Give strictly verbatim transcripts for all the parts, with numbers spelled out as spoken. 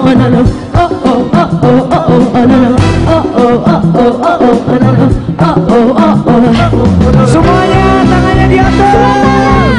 oh no no, oh oh oh oh oh oh oh no no, oh oh oh oh oh oh oh no no, oh oh oh oh. Semuanya tangannya di atas.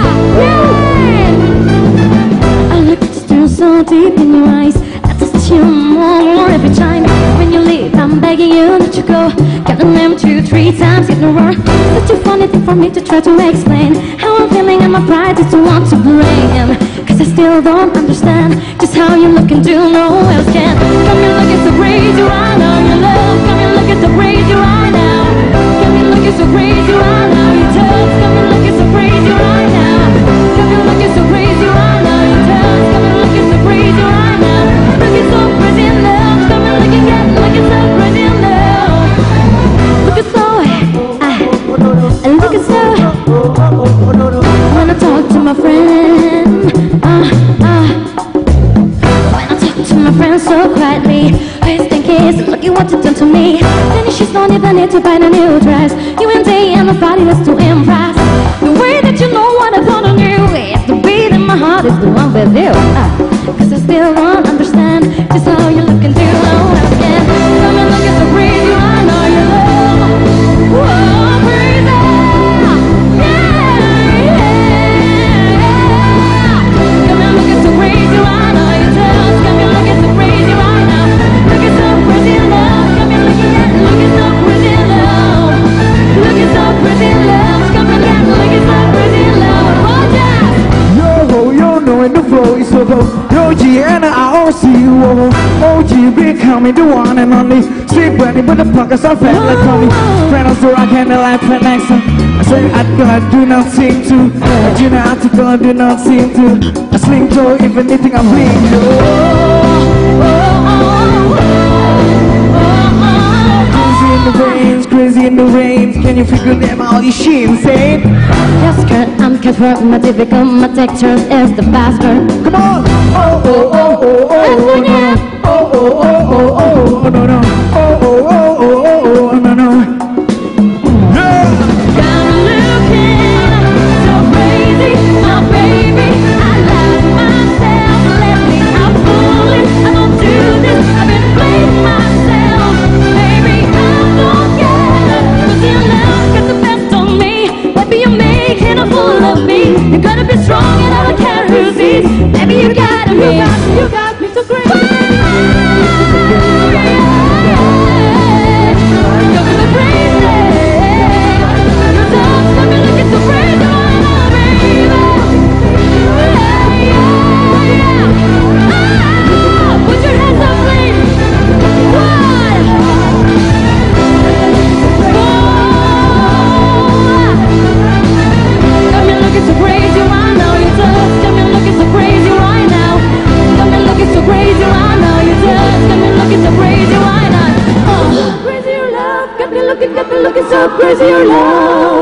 I look still so deep in your eyes. I touch you more every time. When you leave, I'm begging you not to go. Counting them two, three times in a row. Such a funny thing for me to try to explain how I'm feeling and my pride is the one to blame. Cause I still don't understand just how you look and do no else can. Come here looking so crazy right now, your love. Come here looking so crazy right now. Come here looking so crazy right now, your touch. Come here looking so crazy right now. Come here looking so crazy right now, your touch. Come here looking so crazy right now. Looking so crazy in love. Come here looking, get looking so crazy in love. Looking so, ah, looking so. When I talk to my friend, ah, ah. When I talk to my friend so quietly, wasting kiss, look at what you done to me. Then she's don't even need to buy a new dress. You and they and nobody was to impress. The way that you know what I put on you is the beat in my heart is the one with you. Ah, cause I still don't understand just how you look and do no else can. Come and look at the crazy, I know you love. Whoa, crazy. Yeah, yeah. Come and look at so crazy, I know you love. Come and look at so crazy right now. Look at so crazy love. Come and look at look at so crazy love. Look at so crazy love. Come and get look at so crazy love. Oh yeah. Yo, yo, knowing the flow is so dope. Yo, G and I O C you. O G becoming the one and only. Street bunny with the pockets are fat like Tommy. Friend of the rock and the life and accent. I say I God do not seem to. I do not to God do not seem to. I sling to if anything I'm bleeding. Crazy in the veins, crazy in the veins. Can you figure them out? Is she insane? Yes, skirt, I'm cut my difficult, my texture is the bastard. Come on! Oh, oh, oh, oh, oh, oh, no. Oh, oh, oh, oh, oh, oh, no, no. Oh, oh, oh, oh, oh, oh, no, no. Yeah! I'm looking so crazy, my baby. I love myself lately. I'm fooling, I don't do this. I've been playing myself, baby. I'm forget. Cause your love got the best on me. Baby, you're making a fool of me. You gotta be strong and I don't care who sees. Baby, you gotta be. You got, you got me so crazy. Got me looking, got me looking so crazy, your love.